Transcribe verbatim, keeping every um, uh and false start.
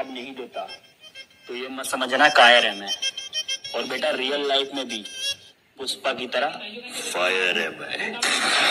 जवाब नहीं देता तो ये मत समझना कायर है मैं। और बेटा रियल लाइफ में भी पुष्पा की तरह फायर है मैं।